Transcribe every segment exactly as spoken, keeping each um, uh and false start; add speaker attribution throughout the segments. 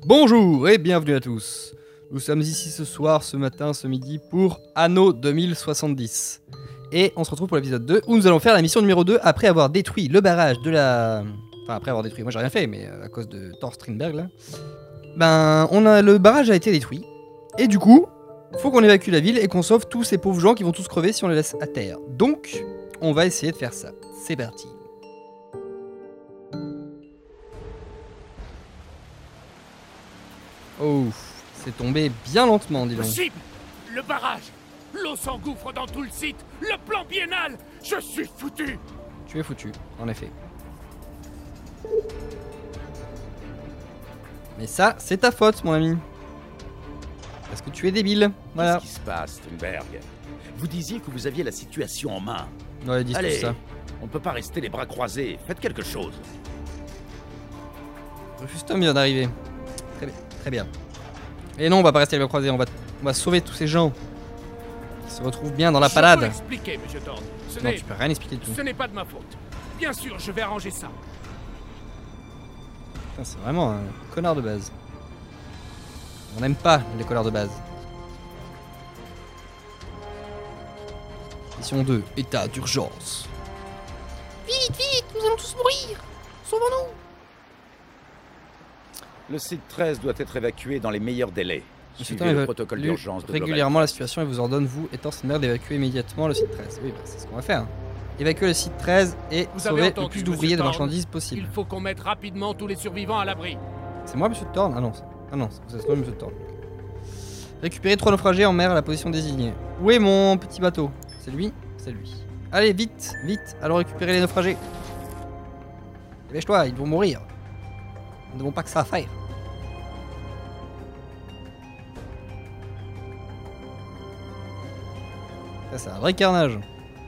Speaker 1: Bonjour et bienvenue à tous. Nous sommes ici ce soir, ce matin, ce midi pour Anno deux mille soixante-dix. Et on se retrouve pour l'épisode deux où nous allons faire la mission numéro deux après avoir détruit le barrage de la... Enfin après avoir détruit, moi j'ai rien fait mais à cause de Thor Strindberg là. Ben on a... le barrage a été détruit. Et du coup, faut qu'on évacue la ville et qu'on sauve tous ces pauvres gens qui vont tous crever si on les laisse à terre. Donc, on va essayer de faire ça. C'est parti. Oh, c'est tombé bien lentement, dis donc.
Speaker 2: Possible. Le barrage. L'eau s'engouffre dans tout le site. Le plan biennal. Je suis foutu.
Speaker 1: Tu es foutu, en effet. Mais ça, c'est ta faute, mon ami. Parce que tu es débile. Voilà.
Speaker 2: Qu'est-ce qui se passe, Strindberg? Vous disiez que vous aviez la situation en main.
Speaker 1: Ouais, dis tout
Speaker 2: Allez,
Speaker 1: ça.
Speaker 2: on peut pas rester les bras croisés. Faites quelque chose.
Speaker 1: Refuse-toi bien d'arriver. Très bien, très bien. Et non, on va pas rester les bras croisés, on va, on va sauver tous ces gens qui se retrouvent bien dans la parade.
Speaker 2: Je peux expliquer, monsieur Thorne. Ce
Speaker 1: Non,
Speaker 2: n'est...
Speaker 1: tu peux rien expliquer du tout.
Speaker 2: Ce n'est pas de ma faute. Bien sûr, je vais arranger ça.
Speaker 1: Putain, c'est vraiment un connard de base. On n'aime pas les connards de base. Mission deux, état d'urgence. Vite, vite, nous allons tous mourir. Sauvons-nous.
Speaker 3: Le site treize doit être évacué dans les meilleurs délais.
Speaker 1: Monsieur
Speaker 3: Suivez
Speaker 1: Thorne
Speaker 3: le protocole d'urgence de
Speaker 1: régulièrement la situation et vous ordonne, vous et Thorstenberg, d'évacuer immédiatement le site treize. Oui, bah, c'est ce qu'on va faire. Évacuer le site treize et
Speaker 2: Vous avez
Speaker 1: sauver
Speaker 2: entendu,
Speaker 1: le plus
Speaker 2: monsieur
Speaker 1: d'ouvriers et de
Speaker 2: Thorne.
Speaker 1: marchandises possible.
Speaker 2: Il faut qu'on mette rapidement tous les survivants à l'abri.
Speaker 1: C'est moi, monsieur Thorne? Ah non, c'est- ah non, c'est c'est moi, monsieur Thorne. Récupérer trois naufragés en mer à la position désignée. Où est mon petit bateau? C'est lui? C'est lui. Allez, vite, vite, allons récupérer les naufragés. Dépêche-toi, ils vont mourir. Nous n'avons pas que ça à faire. Ça, c'est un vrai carnage.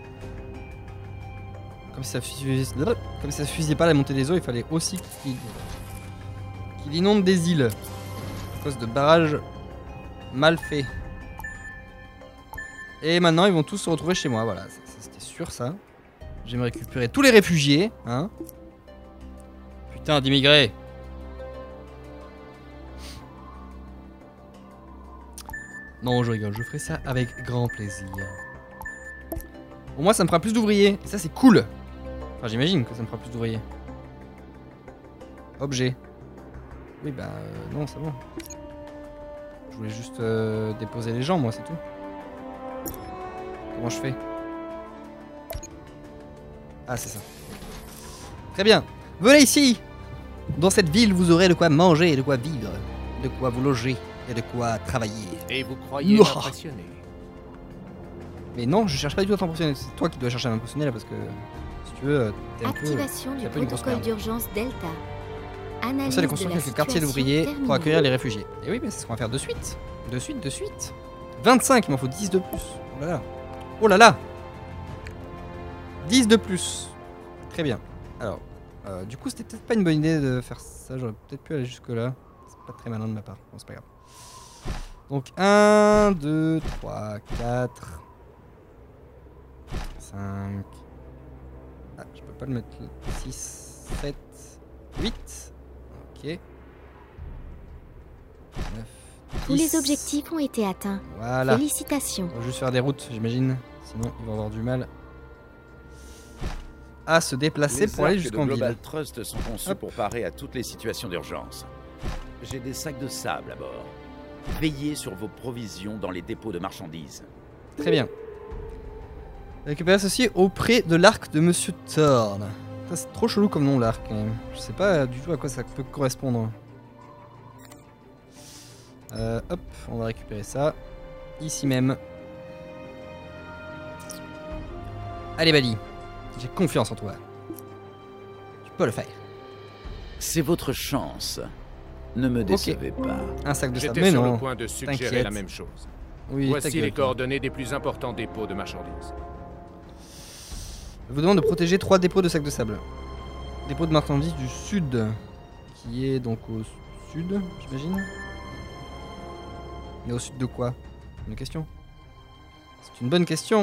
Speaker 1: Comme si ça suffisait, comme si ça suffisait pas à la montée des eaux, il fallait aussi qu'il qu'il inonde des îles. À cause de barrages mal faits. Et maintenant, ils vont tous se retrouver chez moi. Voilà, ça- ça, c'était sûr ça. Je vais me récupérer tous les réfugiés. Hein. Putain d'immigrés. Non, je rigole, je ferai ça avec grand plaisir. Au moins, ça me fera plus d'ouvriers. Et ça, c'est cool. Enfin, j'imagine que ça me fera plus d'ouvriers. Objet. Oui, bah, euh, non, c'est bon. Je voulais juste euh, déposer les gens, moi, c'est tout. Comment je fais? Ah, c'est ça. Très bien. Venez ici. Dans cette ville, vous aurez de quoi manger, de quoi vivre, de quoi vous loger et de quoi travailler.
Speaker 2: Et vous croyez
Speaker 1: Ouah.
Speaker 2: m'impressionner?
Speaker 1: Mais non, je cherche pas du tout à t'impressionner. C'est toi qui dois chercher à m'impressionner là parce que si tu veux, t'es un peu.
Speaker 4: Activation du
Speaker 1: un peu une grosse
Speaker 4: protocole
Speaker 1: merde.
Speaker 4: d'urgence Delta.
Speaker 1: Pour
Speaker 4: Analyse
Speaker 1: ça, les
Speaker 4: de
Speaker 1: construire
Speaker 4: la
Speaker 1: quelques quartiers
Speaker 4: situation
Speaker 1: d'ouvriers pour
Speaker 4: terminée.
Speaker 1: accueillir les réfugiés. Et oui, mais c'est ce qu'on va faire de suite. De suite, de suite. vingt-cinq, il m'en faut dix de plus. Oh là là. Oh là là. dix de plus. Très bien. Alors, euh, du coup, c'était peut-être pas une bonne idée de faire ça. J'aurais peut-être pu aller jusque-là. C'est pas très malin de ma part. Bon, c'est pas grave. Donc, un, deux, trois, quatre, cinq. Ah, je peux pas le mettre là. six, sept, huit. Ok. neuf,
Speaker 4: Tous
Speaker 1: dix.
Speaker 4: les objectifs ont été atteints.
Speaker 1: Voilà.
Speaker 4: Félicitations.
Speaker 1: On va juste faire des routes, j'imagine. Sinon, ils vont avoir du mal à se déplacer
Speaker 3: Les
Speaker 1: pour aller
Speaker 3: arcs
Speaker 1: jusqu'en
Speaker 3: de Global
Speaker 1: ville.
Speaker 3: Trust sont conçus
Speaker 1: Hop.
Speaker 3: pour parer à toutes les situations d'urgence. J'ai des sacs de sable à bord. Veillez sur vos provisions dans les dépôts de marchandises.
Speaker 1: Très bien. Récupérer ceci auprès de l'arc de Monsieur Thorne. Ça, c'est trop chelou comme nom, l'arc, quand même. Je sais pas du tout à quoi ça peut correspondre. Euh, hop, on va récupérer ça. Ici même. Allez, Bali. J'ai confiance en toi. Tu peux le faire.
Speaker 3: C'est votre chance. Ne me décevez pas.
Speaker 1: Un sac de sable.
Speaker 2: J'étais
Speaker 1: Mais
Speaker 2: sur
Speaker 1: non.
Speaker 2: le point de suggérer
Speaker 1: t'inquiète.
Speaker 2: la même chose.
Speaker 1: Oui, ta
Speaker 2: Voici
Speaker 1: gueule,
Speaker 2: les
Speaker 1: toi.
Speaker 2: coordonnées des plus importants dépôts de marchandises.
Speaker 1: Je vous demande de protéger trois dépôts de sacs de sable. Dépôt de marchandises du sud, qui est donc au sud, j'imagine. Mais au sud de quoi? Une question. C'est une bonne question.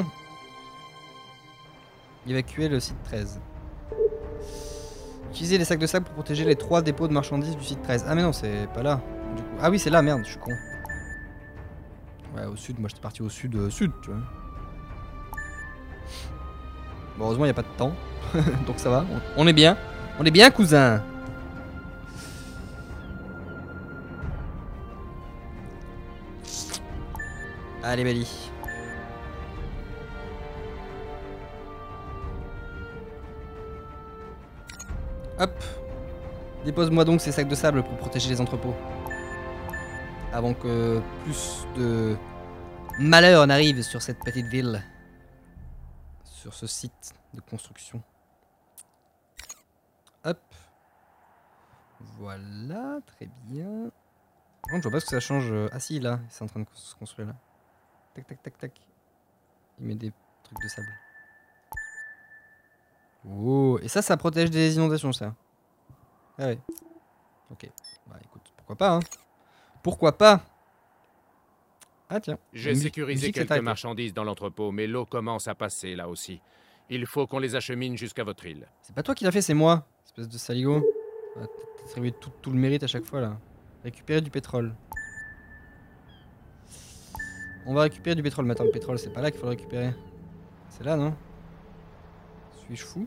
Speaker 1: Évacuer le site treize. Utilisez les sacs de sable pour protéger les trois dépôts de marchandises du site treize. Ah mais non, c'est pas là. Ah oui, c'est là, merde, je suis con. Ouais, au sud, moi j'étais parti au sud, euh, sud, tu vois. Bon, heureusement, il n'y a pas de temps. Donc ça va, on, on est bien. On est bien, cousin. Allez, Bali. Hop. Dépose-moi donc ces sacs de sable pour protéger les entrepôts. Avant que plus de malheur n'arrive sur cette petite ville. Sur ce site de construction. Hop. Voilà, très bien. Par contre, je vois pas ce que ça change. Ah si, là, c'est en train de se construire là. Tac, tac, tac, tac. Il met des trucs de sable. Oh, et ça, ça protège des inondations, ça. Ah ouais. Ok. Bah écoute, pourquoi pas, hein. Pourquoi pas. Ah tiens.
Speaker 2: J'ai sécurisé quelques marchandises dans l'entrepôt, mais l'eau commence à passer là aussi. Il faut qu'on les achemine jusqu'à votre île.
Speaker 1: C'est pas toi qui l'as fait, c'est moi. Espèce de saligo. Ah, t'as attribué tout, tout le mérite à chaque fois, là. Récupérer du pétrole. On va récupérer du pétrole. Mais attends, le pétrole, c'est pas là qu'il faut le récupérer. C'est là, non? Suis-je fou?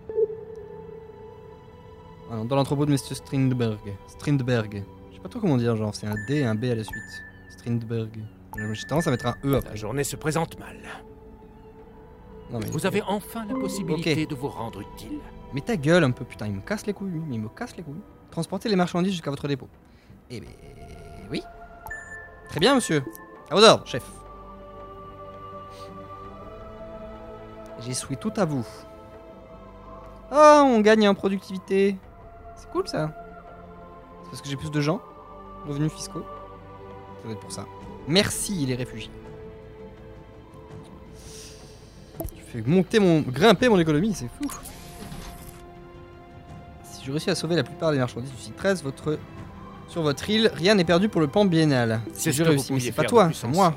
Speaker 1: Ah non, dans l'entrepôt de Monsieur Strindberg. Strindberg. Je sais pas trop comment dire, genre, c'est un D et un B à la suite. Strindberg. J'ai tendance à mettre un E après.
Speaker 2: La journée se présente mal.
Speaker 1: Non, mais...
Speaker 2: Vous avez enfin la possibilité
Speaker 1: okay.
Speaker 2: de vous rendre utile.
Speaker 1: Mais ta gueule un peu, putain, il me casse les couilles, lui. Il me casse les couilles. Transporter les marchandises jusqu'à votre dépôt. Eh ben... oui. Très bien, monsieur. À vos ordres, chef. J'ai souhaité tout à vous. Oh, on gagne en productivité. C'est cool, ça. C'est parce que j'ai plus de gens. Revenus fiscaux. Ça doit être pour ça. Merci, les réfugiés. Tu fais monter mon... grimper mon économie, c'est fou. Si je réussis à sauver la plupart des marchandises du site treize, votre... sur votre île, rien n'est perdu pour le plan biennal. Si je réussis, mais c'est pas toi, c'est moi.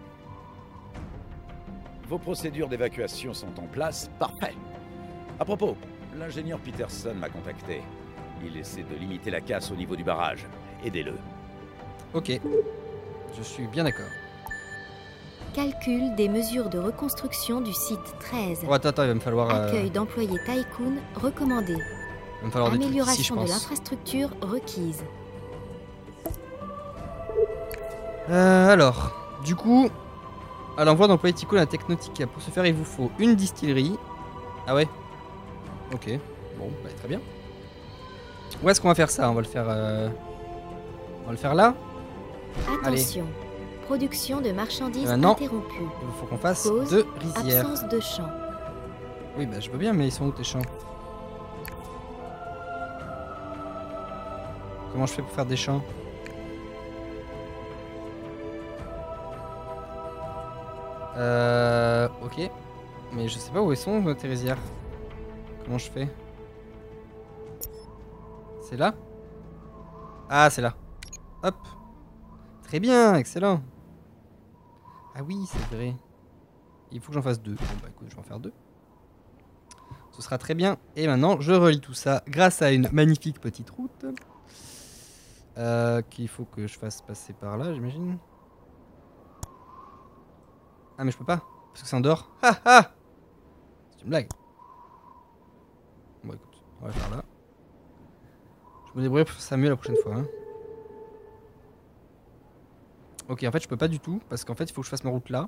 Speaker 3: Vos procédures d'évacuation sont en place, parfait. À propos, l'ingénieur Peterson m'a contacté. Il essaie de limiter la casse au niveau du barrage. Aidez-le.
Speaker 1: Ok. Je suis bien d'accord.
Speaker 4: Calcul des mesures de reconstruction du site treize.
Speaker 1: Oh, attends, attends, il va me falloir... Euh...
Speaker 4: Accueil d'employés Tycoon recommandé.
Speaker 1: Il va me falloir
Speaker 4: amélioration
Speaker 1: des trucs ici,
Speaker 4: de l'infrastructure requise.
Speaker 1: Euh, alors, du coup, à l'envoi d'employés Tycoon à Technotica. Pour ce faire, il vous faut une distillerie. Ah ouais. Ok. Bon, bah, très bien. Où est-ce qu'on va faire ça? On va le faire... Euh... On va le faire là.
Speaker 4: Attention. Allez. Production de marchandises
Speaker 1: maintenant,
Speaker 4: interrompue.
Speaker 1: Il faut qu'on fasse
Speaker 4: Cause,
Speaker 1: deux rizières.
Speaker 4: Absence de champs.
Speaker 1: Oui, bah je veux bien, mais ils sont où tes champs? Comment je fais pour faire des champs? Euh... Ok. Mais je sais pas où ils sont tes rizières. Comment je fais? C'est là? Ah, c'est là. Hop. Très bien, excellent. Ah oui, c'est vrai. Il faut que j'en fasse deux. Bon bah écoute, je vais en faire deux. Ce sera très bien. Et maintenant, je relie tout ça grâce à une magnifique petite route. Euh, qu'il faut que je fasse passer par là, j'imagine. Ah mais je peux pas. Parce que c'est en dehors. Ah ah! C'est une blague. Bon écoute, on va le faire là. Je me débrouille pour ça mieux la prochaine fois. Hein. Ok, en fait, je peux pas du tout, parce qu'en fait, il faut que je fasse ma route là.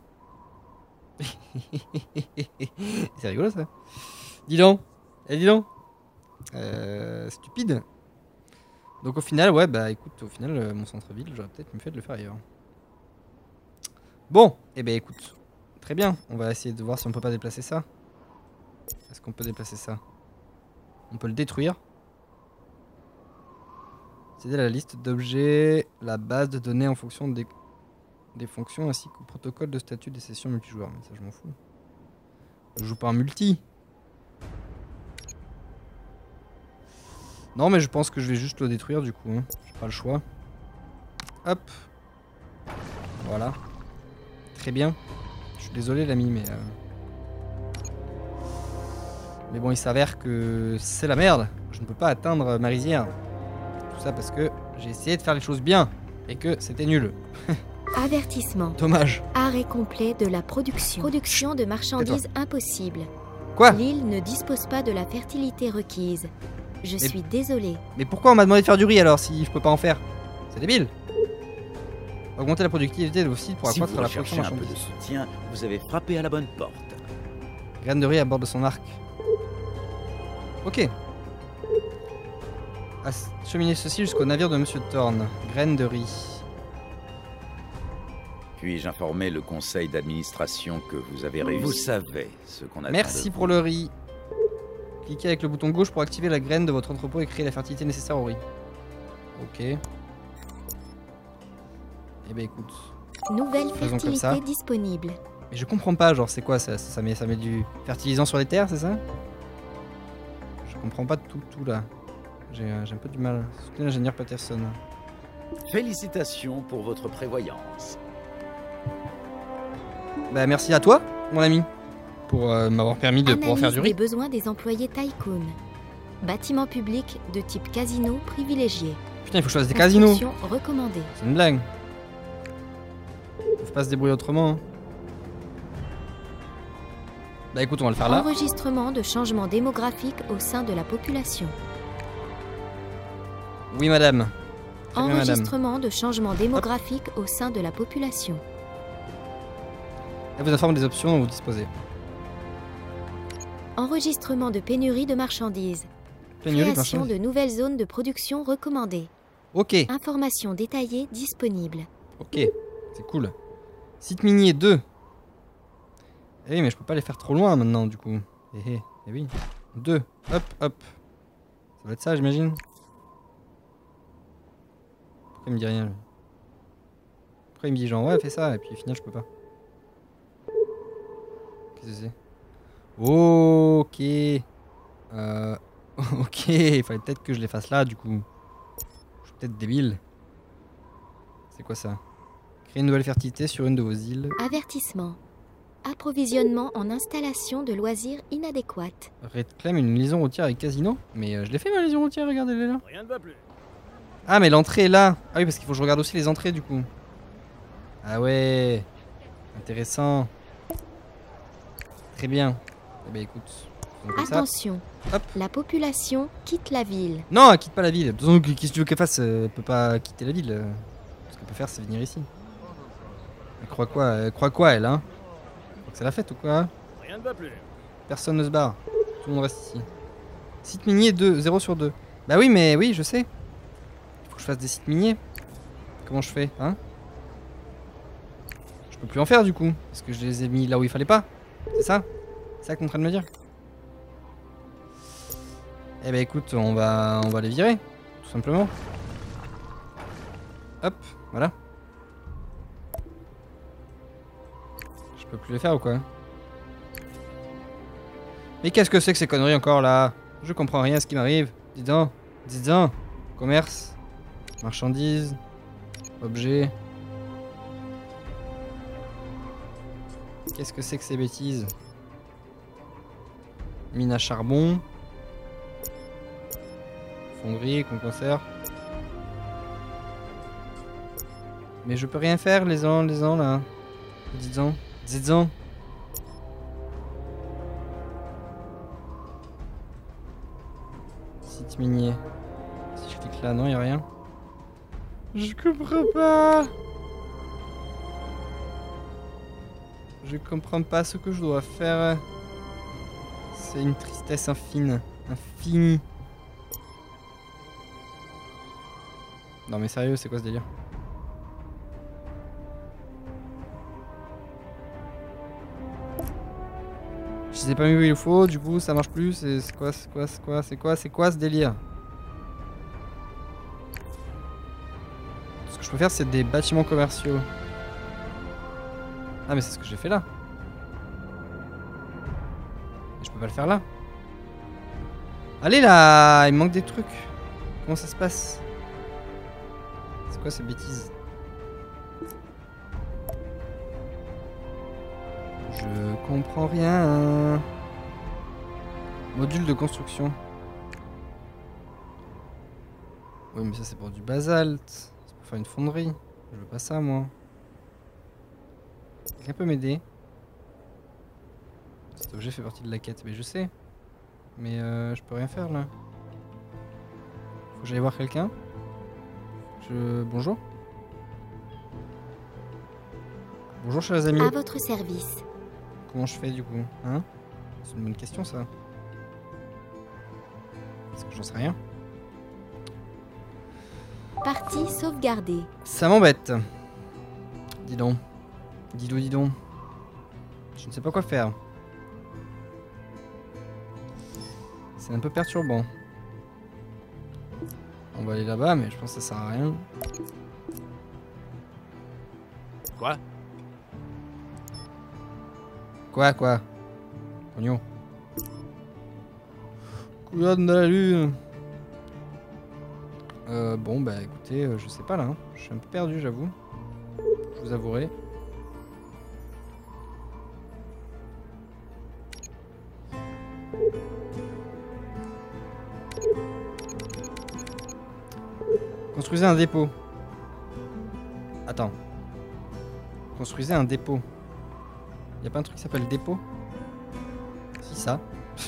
Speaker 1: C'est rigolo, ça. Dis donc. Eh, dis donc. Euh, stupide. Donc, au final, ouais, bah, écoute, au final, euh, mon centre-ville, j'aurais peut-être mieux fait de le faire ailleurs. Bon, eh ben, écoute. Très bien. On va essayer de voir si on peut pas déplacer ça. Est-ce qu'on peut déplacer ça? On peut le détruire. C'est la liste d'objets, la base de données en fonction des... des fonctions ainsi qu'au protocole de statut des sessions multijoueurs. Mais ça, je m'en fous. Je joue pas en multi. Non, mais je pense que je vais juste le détruire du coup. Hein. J'ai pas le choix. Hop. Voilà. Très bien. Je suis désolé, l'ami, mais... Euh... Mais bon, il s'avère que c'est la merde. Je ne peux pas atteindre ma rizière. Tout ça parce que j'ai essayé de faire les choses bien. Et que c'était nul.
Speaker 4: Avertissement.
Speaker 1: Dommage.
Speaker 4: Arrêt complet de la production. Production de marchandises impossible.
Speaker 1: Quoi?
Speaker 4: L'île ne dispose pas de la fertilité requise. Je suis désolé.
Speaker 1: Mais pourquoi on m'a demandé de faire du riz alors si je peux pas en faire? C'est débile. Augmenter la productivité de vos sites pour
Speaker 3: Si
Speaker 1: accroître
Speaker 3: vous
Speaker 1: la
Speaker 3: recherchez
Speaker 1: production
Speaker 3: un peu de
Speaker 1: marchandises.
Speaker 3: soutien, vous avez frappé à la bonne porte.
Speaker 1: Graine de riz à bord de son arc. Ok. Acheminer ceci jusqu'au navire de Monsieur Thorne. Graine de riz.
Speaker 3: Puis-je informer le conseil d'administration que vous avez réussi? Vous savez ce qu'on attend.
Speaker 1: Merci pour le riz. Cliquez avec le bouton gauche pour activer la graine de votre entrepôt et créer la fertilité nécessaire au riz. Ok. Eh ben écoute.
Speaker 4: Nouvelle
Speaker 1: Faisons comme ça.
Speaker 4: fertilité disponible.
Speaker 1: Mais je comprends pas, genre c'est quoi ça, ça met, ça met du fertilisant sur les terres, c'est ça? Je comprends pas tout, tout là. J'ai euh, j'ai un peu du mal. Soutenez l'ingénieur Patterson.
Speaker 3: Félicitations pour votre prévoyance.
Speaker 1: Bah merci à toi, mon ami, pour euh, m'avoir permis de pouvoir faire du
Speaker 4: Analyse
Speaker 1: riz.
Speaker 4: des besoins des employés Tycoon. Bâtiment public de type casino privilégié.
Speaker 1: Putain, il faut que je fasse des casinos.
Speaker 4: Construction recommandée.
Speaker 1: C'est une blague. Ils peuvent pas se débrouiller autrement. Hein. Bah écoute, on va le faire là.
Speaker 4: Enregistrement de changements démographiques au sein de la population.
Speaker 1: Oui, madame. Très bien, madame.
Speaker 4: Enregistrement de changements démographiques au sein de la population.
Speaker 1: Elle vous informe des options dont vous disposez.
Speaker 4: Enregistrement de pénurie de marchandises.
Speaker 1: Pénurie de
Speaker 4: Création
Speaker 1: marchandises.
Speaker 4: de nouvelles zones de production recommandées.
Speaker 1: Ok,
Speaker 4: Informations détaillées disponibles.
Speaker 1: ok, c'est cool. Site minier deux. Eh oui, mais je peux pas les faire trop loin maintenant, du coup. Eh eh, eh oui. deux. Hop, hop. Ça va être ça, j'imagine. Pourquoi il me dit rien, lui? Pourquoi il me dit genre, ouais, fais ça, et puis au final, je peux pas. Qu'est-ce que c'est? Ok. Euh... ok, il fallait peut-être que je les fasse là, du coup. Je suis peut-être débile. C'est quoi ça? Créer une nouvelle fertilité sur une de vos îles.
Speaker 4: Avertissement. Approvisionnement en installation de loisirs inadéquate.
Speaker 1: Réclame une liaison routière avec casino. Mais euh, je l'ai fait ma liaison routière, regardez-les là.
Speaker 5: Rien ne va plus.
Speaker 1: Ah mais l'entrée est là. Ah oui parce qu'il faut que je regarde aussi les entrées du coup. Ah ouais. Intéressant. Très bien. Eh ben écoute. faisons comme ça.
Speaker 4: Attention.
Speaker 1: Hop.
Speaker 4: La population quitte la ville.
Speaker 1: Non, elle quitte pas la ville. De toute façon, qu'est-ce que tu veux qu'elle fasse? Elle peut pas quitter la ville. euh. Ce qu'elle peut faire c'est venir ici. Elle croit quoi? Elle croit quoi elle hein? Elle croit que c'est la fête ou quoi hein?
Speaker 5: Rien ne va plus.
Speaker 1: Personne ne se barre. Tout le monde reste ici. Site minier deux, zéro sur deux. Bah oui, mais oui, je sais. Il faut que je fasse des sites miniers. Comment je fais, hein? Je peux plus en faire du coup. Parce que je les ai mis là où il fallait pas. C'est ça? C'est ça que t'es en train de me dire? Eh bah écoute, on va, on va les virer. Tout simplement. Hop, voilà. Je peux plus les faire ou quoi? Mais qu'est-ce que c'est que ces conneries encore là? Je comprends rien à ce qui m'arrive. Dis donc, dis donc. Commerce, marchandises, objets. Qu'est-ce que c'est que ces bêtises? Mine à charbon. Fonderie qu'on conserve. Mais je peux rien faire les ans, les ans là. Dis donc, dis donc. Site minier. Si je clique là, non, y a rien. Je comprends pas. Je comprends pas ce que je dois faire. C'est une tristesse infine. Infinie. Non mais sérieux, c'est quoi ce délire? Je sais pas mis où il faut, du coup ça marche plus, c'est c'est quoi, c'est quoi, c'est quoi, c'est quoi, c'est quoi ce délire? Ce que je peux faire c'est des bâtiments commerciaux. Ah mais c'est ce que j'ai fait là. Et je peux pas le faire là. Allez là, il me manque des trucs. Comment ça se passe? C'est quoi ces bêtises? Je comprends rien. Module de construction. Oui mais ça c'est pour du basalte. C'est pour Pour faire une fonderie. Je veux pas ça, moi. Quelqu'un peut m'aider? Cet objet fait partie de la quête, mais je sais. Mais euh, je peux rien faire là. Faut que j'aille voir quelqu'un. Je... Bonjour. Bonjour chers amis.
Speaker 4: À votre service.
Speaker 1: Comment je fais du coup, hein? C'est une bonne question ça. Parce que j'en sais rien.
Speaker 4: Partie sauvegardée.
Speaker 1: Ça m'embête. Dis donc. Dis donc, dis donc. Je ne sais pas quoi faire. C'est un peu perturbant. On va aller là-bas, mais je pense que ça sert à rien.
Speaker 2: Quoi?
Speaker 1: Quoi, quoi? Pognon. Couillonne de la lune. Euh, bon, bah écoutez, euh, je sais pas là. Hein. Je suis un peu perdu, j'avoue. Je vous avouerai. Construisez un dépôt. Attends. Construisez un dépôt. Y a pas un truc qui s'appelle dépôt? Si, ça.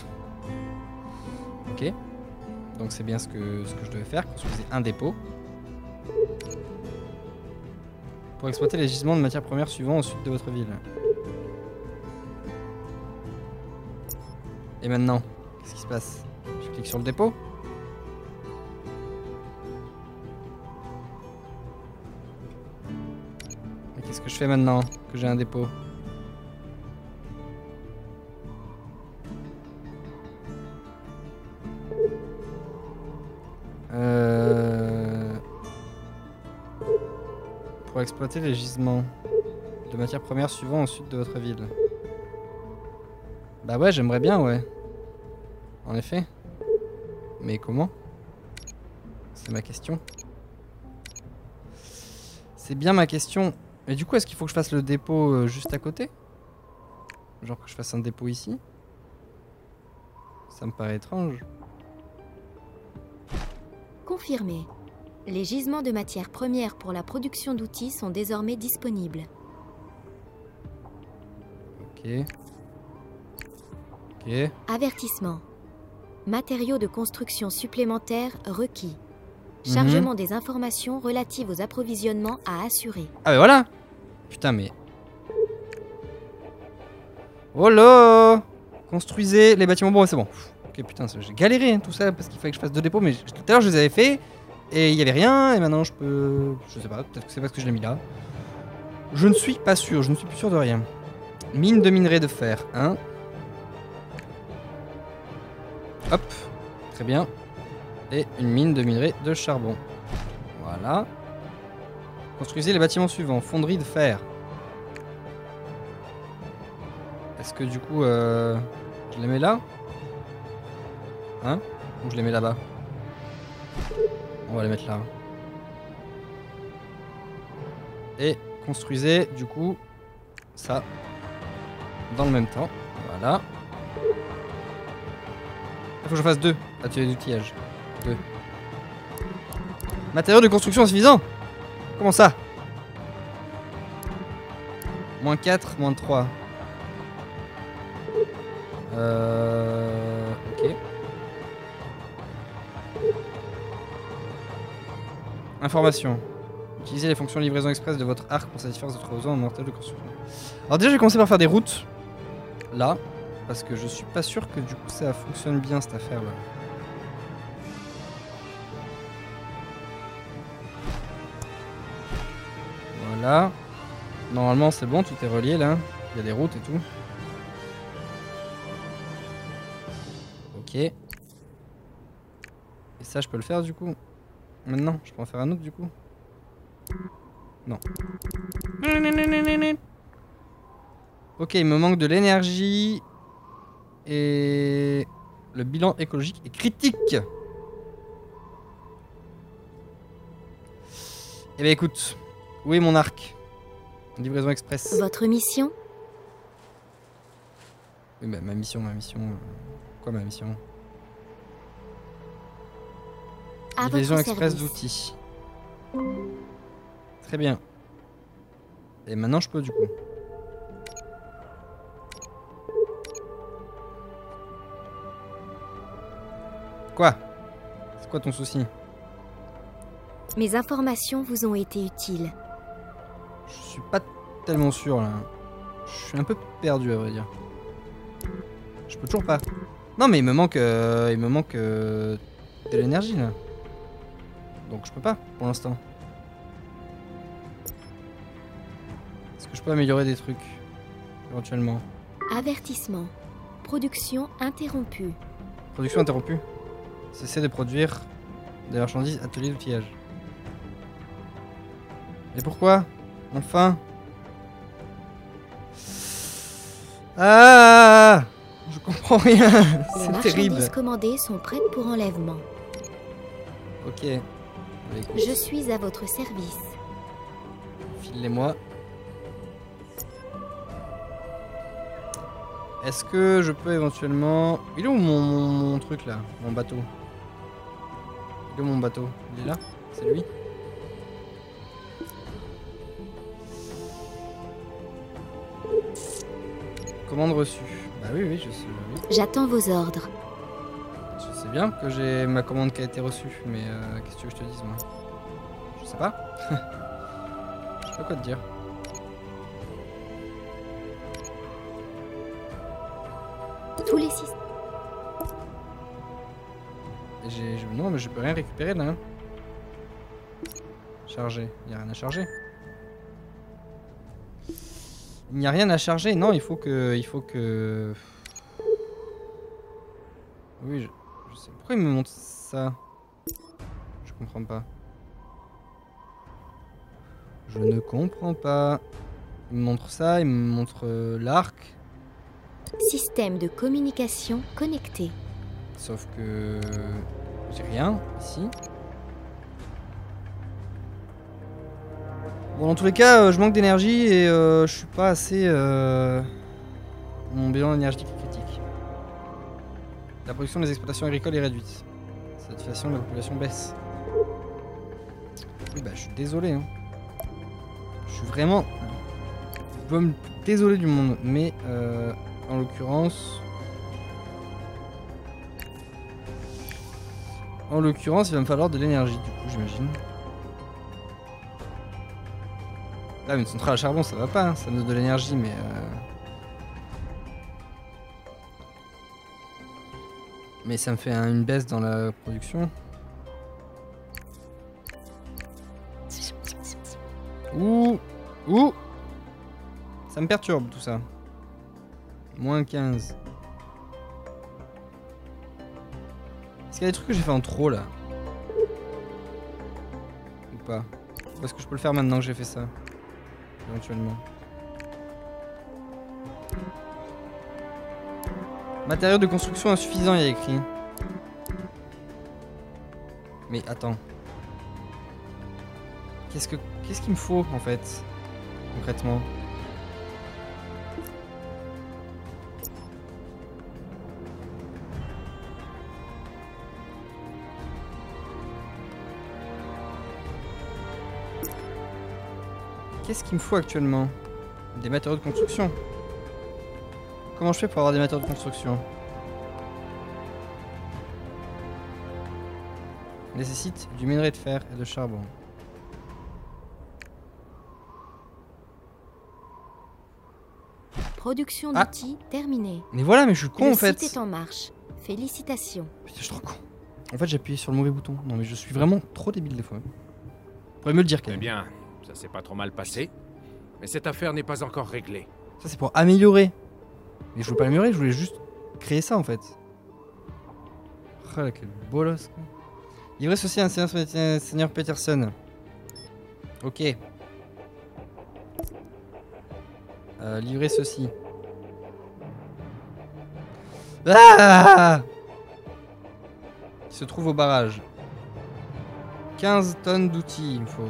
Speaker 1: Ok. Donc c'est bien ce que, ce que je devais faire. Construisez un dépôt. Pour exploiter les gisements de matières premières suivants au sud de votre ville. Et maintenant, qu'est-ce qui se passe? Je clique sur le dépôt. Et qu'est-ce que je fais maintenant que j'ai un dépôt? Euh... Pour exploiter les gisements de matières premières suivant au sud de votre ville. Bah ouais, j'aimerais bien, ouais. En effet. Mais comment? C'est ma question. C'est bien ma question. Mais du coup, est-ce qu'il faut que je fasse le dépôt euh, juste à côté? Genre que je fasse un dépôt ici? Ça me paraît étrange.
Speaker 4: Confirmé. Les gisements de matières premières pour la production d'outils sont désormais disponibles.
Speaker 1: Ok. Ok.
Speaker 4: Avertissement. Matériaux de construction supplémentaires requis. Chargement des informations relatives aux approvisionnements à assurer.
Speaker 1: Ah bah voilà. Putain mais... Oh là. Construisez les bâtiments. Bon c'est bon. Ok putain j'ai galéré hein, tout ça parce qu'il fallait que je fasse deux dépôts. Mais je... tout à l'heure je les avais fait. Et il n'y avait rien. Et maintenant je peux... Je sais pas. Peut-être que c'est parce que je l'ai mis là. Je ne suis pas sûr. Je ne suis plus sûr de rien. Mine de minerai de fer. Hein. Hop. Très bien. Et une mine de minerai de charbon. Voilà. Construisez les bâtiments suivants. Fonderie de fer. Est-ce que du coup, euh, je les mets là? Hein? Ou je les mets là-bas? On va les mettre là. Et construisez du coup ça dans le même temps. Voilà. Il faut que je fasse deux ateliers d'outillage. Deux. Matériaux de construction insuffisant. Comment ça? Moins quatre, moins trois. Euh... Ok. Information. Utilisez les fonctions livraison express de votre arc pour satisfaire votre besoin en matériaux de construction. Alors déjà, je vais commencer par faire des routes. Là. Parce que je suis pas sûr que du coup ça fonctionne bien cette affaire là. Voilà. Normalement c'est bon, tout est relié là. Il y a des routes et tout. Ok. Et ça je peux le faire du coup. Maintenant, je peux en faire un autre du coup. Non. Ok, il me manque de l'énergie. Et le bilan écologique est critique. Eh bien écoute, où est mon arc? Livraison express.
Speaker 4: Votre mission?
Speaker 1: Oui bah ma mission, ma mission... Quoi ma mission?
Speaker 4: À
Speaker 1: Livraison
Speaker 4: votre
Speaker 1: express
Speaker 4: service.
Speaker 1: d'outils. Très bien. Et maintenant je peux du coup. Quoi? C'est quoi ton souci?
Speaker 4: Mes informations vous ont été utiles.
Speaker 1: Je suis pas tellement sûr là. Je suis un peu perdu à vrai dire. Je peux toujours pas. Non mais il me manque, euh, il me manque euh, de l'énergie là. Donc je peux pas pour l'instant. Est-ce que je peux améliorer des trucs éventuellement?
Speaker 4: Avertissement. Production interrompue.
Speaker 1: Production interrompue. Cessez de produire des marchandises, atelier d'outillage. Et pourquoi? Enfin. Ah, je comprends rien.
Speaker 4: Les
Speaker 1: C'est terrible.
Speaker 4: marchandises commandées sont prêtes pour enlèvement.
Speaker 1: Ok. Bah, écoute,
Speaker 4: Je suis à votre service.
Speaker 1: file-les-moi. Est-ce que je peux éventuellement... Il est où mon, mon, mon truc là? Mon bateau? Il est où mon bateau? Il est là? C'est lui? Commande reçue. Bah oui, oui, je sais, oui.
Speaker 4: J'attends vos ordres.
Speaker 1: Je sais bien que j'ai ma commande qui a été reçue, mais euh, qu'est-ce que tu veux que je te dise moi? Je sais pas. Je sais pas quoi te dire.
Speaker 4: Tous les systèmes.
Speaker 1: J'ai, je- non, mais je peux rien récupérer là. Charger. Il n'y a rien à charger. Il n'y a rien à charger. Non, il faut que. Il faut que. Oui, je, je sais. Pourquoi il me montre ça? Je comprends pas. Je ne comprends pas. Il me montre ça, il me montre euh, l'arc.
Speaker 4: Système de communication connecté.
Speaker 1: Sauf que. J'ai rien ici. Bon, dans tous les cas, euh, je manque d'énergie et euh, je suis pas assez. Euh... Mon bilan énergétique est critique. La production des exploitations agricoles est réduite. Satisfaction de la population baisse. Oui, bah, je suis désolé. Hein. Je suis vraiment. L'homme désolé du monde, mais euh, en l'occurrence. En l'occurrence, il va me falloir de l'énergie, du coup, j'imagine. Là, une centrale à charbon, ça va pas, hein, ça me donne de l'énergie, mais... Euh... Mais ça me fait un- une baisse dans la production. Ouh Ouh Ça me perturbe, tout ça. Moins quinze. Est-ce qu'il y a des trucs que j'ai fait en trop, là? Ou pas? Ou est-ce que je peux le faire maintenant que j'ai fait ça? Éventuellement. Matériaux de construction insuffisant, il y a écrit. Mais attends. Qu'est-ce que qu'est-ce qu'il me faut en fait? Concrètement. Qu'est-ce qu'il me faut actuellement? Des matériaux de construction. Comment je fais pour avoir des matériaux de construction? Nécessite du minerai de fer et de charbon.
Speaker 4: Production
Speaker 1: Ah.
Speaker 4: d'outils terminée.
Speaker 1: Mais voilà, mais je suis con
Speaker 4: Le
Speaker 1: en fait.
Speaker 4: site est en marche. Félicitations.
Speaker 1: Putain, je suis trop con. En fait, j'ai appuyé sur le mauvais bouton. Non, mais je suis vraiment trop débile des fois. Vous pourriez me le dire quand
Speaker 2: Eh
Speaker 1: même.
Speaker 2: bien, ça s'est pas trop mal passé. Mais cette affaire n'est pas encore réglée.
Speaker 1: Ça, c'est pour améliorer. Mais je voulais pas l'améliorer, je voulais juste créer ça en fait. Oh là, quel bolos quoi. Livrer ceci à un seigneur, un seigneur Peterson. Ok. Euh, livrer ceci. Ah! Il se trouve au barrage. quinze tonnes d'outils, il me faut.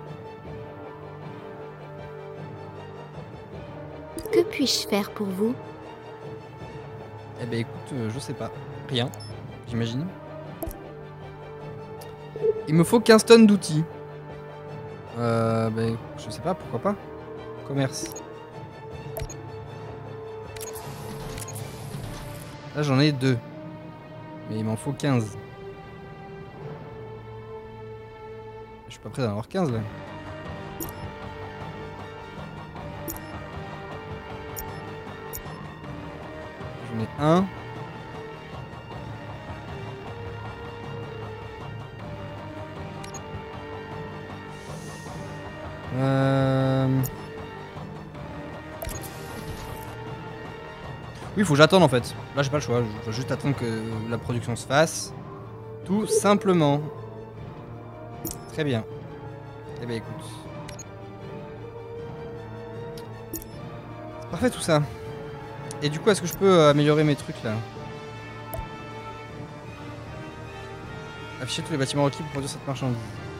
Speaker 4: Que puis-je faire pour vous?
Speaker 1: Eh ben écoute, euh, je sais pas. Rien, j'imagine. Il me faut quinze tonnes d'outils. Euh, bah, je sais pas, pourquoi pas. Commerce. Là j'en ai deux. Mais il m'en faut quinze. Je suis pas prêt d'en avoir quinze là. J'en ai un. Euh... Oui, il faut que j'attende en fait. Là, j'ai pas le choix. Je dois juste attendre que la production se fasse. Tout simplement. Très bien. Eh bien, écoute. C'est parfait tout ça. Et du coup, est-ce que je peux améliorer mes trucs là? Afficher tous les bâtiments requis pour produire cette marchandise.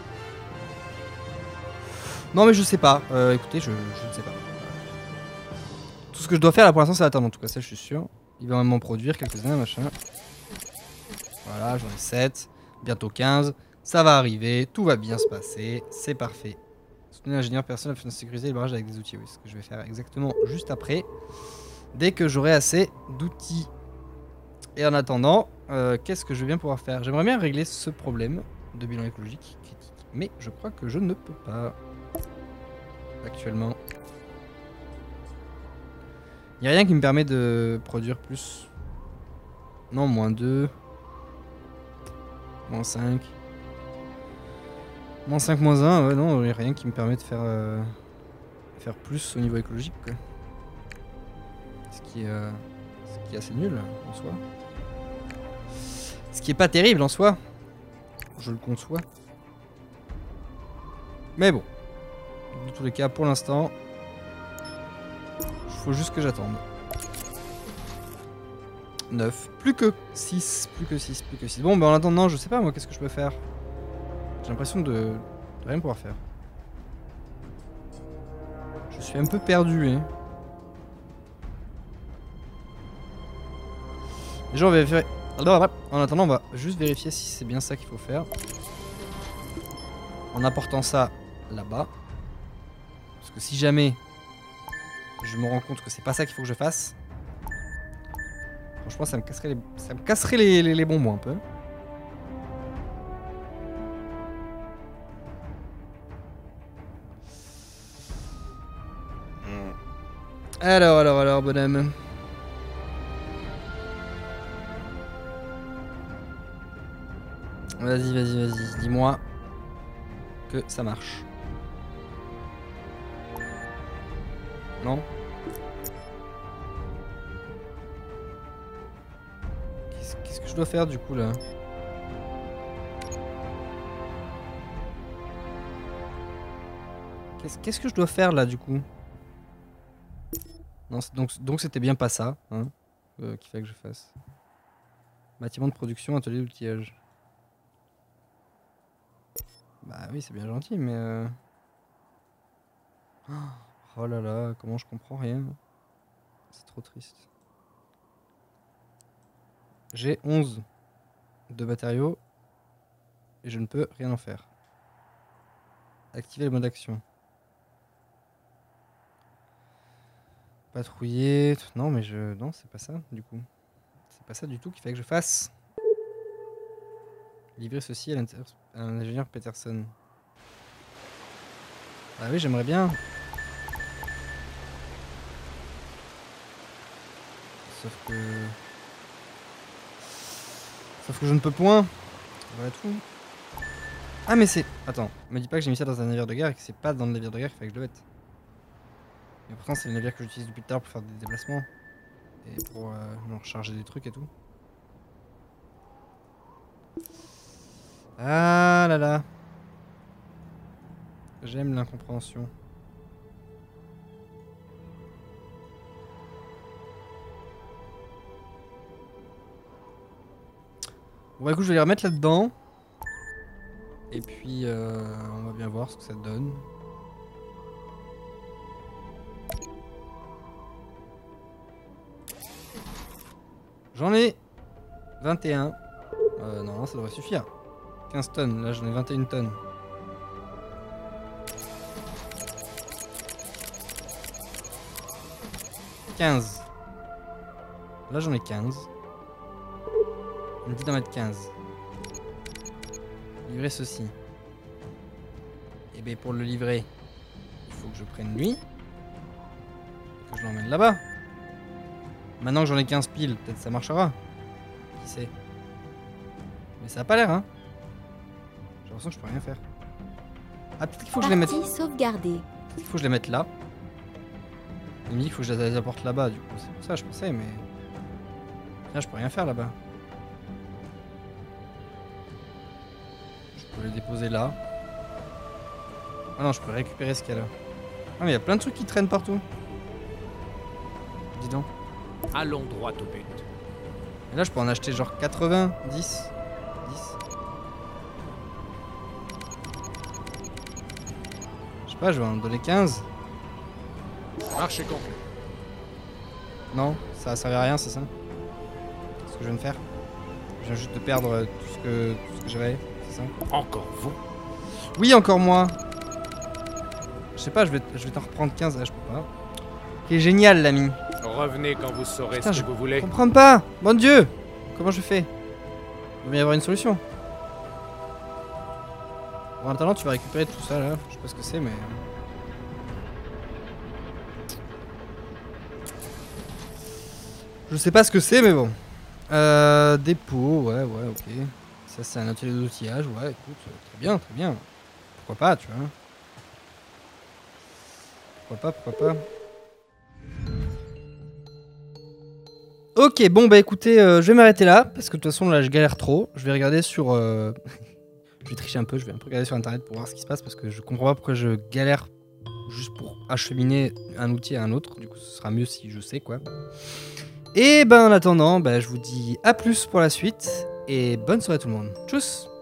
Speaker 1: Non, mais je sais pas. Euh, écoutez, je, je ne sais pas. Tout ce que je dois faire là pour l'instant, c'est attendre. En tout cas, ça, je suis sûr. Il va m'en produire quelques-uns, machin. Voilà, j'en ai sept. Bientôt quinze. Ça va arriver. Tout va bien se passer. C'est parfait. Soutenir l'ingénieur personne afin de sécuriser le barrage avec des outils. Oui, c'est ce que je vais faire exactement juste après. Dès que j'aurai assez d'outils. Et en attendant, euh, qu'est-ce que je viens pouvoir faire? J'aimerais bien régler ce problème de bilan écologique critique. Mais je crois que je ne peux pas. Actuellement. Il n'y a rien qui me permet de produire plus. Non, moins deux. Moins cinq. Moins cinq, moins un. Ouais, non, il n'y a rien qui me permet de faire, euh, faire plus au niveau écologique. Quoi. Ce, qui est, euh, ce qui est assez nul en soi. Ce qui est pas terrible en soi. Je le conçois. Mais bon. Dans tous les cas, pour l'instant, il faut juste que j'attende. neuf. Plus que six. Plus que six. Plus que six. Bon, bah en attendant, je sais pas moi, qu'est-ce que je peux faire? J'ai l'impression de... de rien pouvoir faire. Je suis un peu perdu, hein. Déjà, on va vérifier... En attendant, on va juste vérifier si c'est bien ça qu'il faut faire. En apportant ça là-bas. Parce que si jamais je me rends compte que c'est pas ça qu'il faut que je fasse, franchement ça me casserait les, ça me casserait les, les, les bonbons un peu. Alors, alors, alors, bonhomme. Vas-y, vas-y, vas-y, dis-moi que ça marche. Non? Qu'est-ce qu'est-ce que je dois faire du coup là? Qu'est-ce qu'est-ce que je dois faire là du coup? Non, donc donc c'était bien pas ça, hein, euh, qu'il fallait que je fasse. Bâtiment de production, atelier d'outillage. Bah oui, c'est bien gentil, mais... Euh... Oh là là, comment je comprends rien. C'est trop triste. J'ai onze de matériaux et je ne peux rien en faire. Activer le mode action. Patrouiller... Non, mais je... Non, c'est pas ça, du coup. C'est pas ça du tout qu'il fallait que je fasse. Livrer ceci à l'ingénieur Peterson. Ah oui, j'aimerais bien. Sauf que... Sauf que je ne peux point. Voilà tout. Ah mais c'est... Attends, me dis pas que j'ai mis ça dans un navire de guerre et que c'est pas dans le navire de guerre qu'il fallait que je le mette. Mais pourtant c'est le navire que j'utilise depuis tard pour faire des déplacements. Et pour euh, me recharger des trucs et tout. Ah là là. J'aime l'incompréhension. Bon bah écoute, je vais les remettre là-dedans. Et puis euh, on va bien voir ce que ça donne. J'en ai vingt et un. Euh, non, ça devrait suffire. quinze tonnes, là j'en ai vingt et une tonnes. quinze. Là j'en ai quinze. On me dit d'en mettre quinze. Livrer ceci. Et bien pour le livrer, il faut que je prenne lui. Que je l'emmène là-bas. Maintenant que j'en ai quinze piles, peut-être ça marchera. Qui sait. Mais ça a pas l'air, hein. J'ai l'impression que je peux rien faire. Ah, peut-être qu'il faut que je les mette.
Speaker 4: Sauvegarder.
Speaker 1: Peut-être qu'il faut que je les mette là. Il me dit qu'il faut que je les apporte là-bas, du coup. C'est pour ça que je pensais, mais. Là, je peux rien faire là-bas. Je peux les déposer là. Ah non, je peux récupérer ce qu'il y a là. Ah, mais il y a plein de trucs qui traînent partout. Dis donc.
Speaker 2: Allons droit au but.
Speaker 1: Et là, je peux en acheter genre quatre-vingts, dix, dix. Je sais pas, je vais en donner quinze.
Speaker 2: Marché complet.
Speaker 1: Non, ça servait à rien, c'est ça? C'est ce que je viens de faire. Je viens juste de perdre tout ce que, tout ce que j'avais, c'est ça?
Speaker 2: Encore vous?
Speaker 1: Oui, encore moi. Je sais pas, je vais, je vais t'en reprendre quinze, là, je peux pas. Ok, génial, l'ami.
Speaker 2: Revenez quand vous saurez
Speaker 1: Putain,
Speaker 2: ce que
Speaker 1: je
Speaker 2: vous voulez.
Speaker 1: comprends pas. Mon Dieu. Comment je fais? Il doit y avoir une solution. Bon, en attendant, tu vas récupérer tout ça, là. Je sais pas ce que c'est, mais... Je sais pas ce que c'est, mais bon. Euh, dépôt, ouais, ouais, ok. Ça, c'est un atelier d'outillage, ouais, écoute, très bien, très bien. Pourquoi pas, tu vois. Pourquoi pas, pourquoi pas. Ok, bon, bah écoutez, euh, je vais m'arrêter là, parce que de toute façon, là, je galère trop. Je vais regarder sur... Euh... je vais tricher un peu, je vais un peu regarder sur Internet pour voir ce qui se passe, parce que je comprends pas pourquoi je galère juste pour acheminer un outil à un autre. Du coup, ce sera mieux si je sais, quoi. Et ben en attendant, bah, je vous dis à plus pour la suite et bonne soirée tout le monde. Tchuss!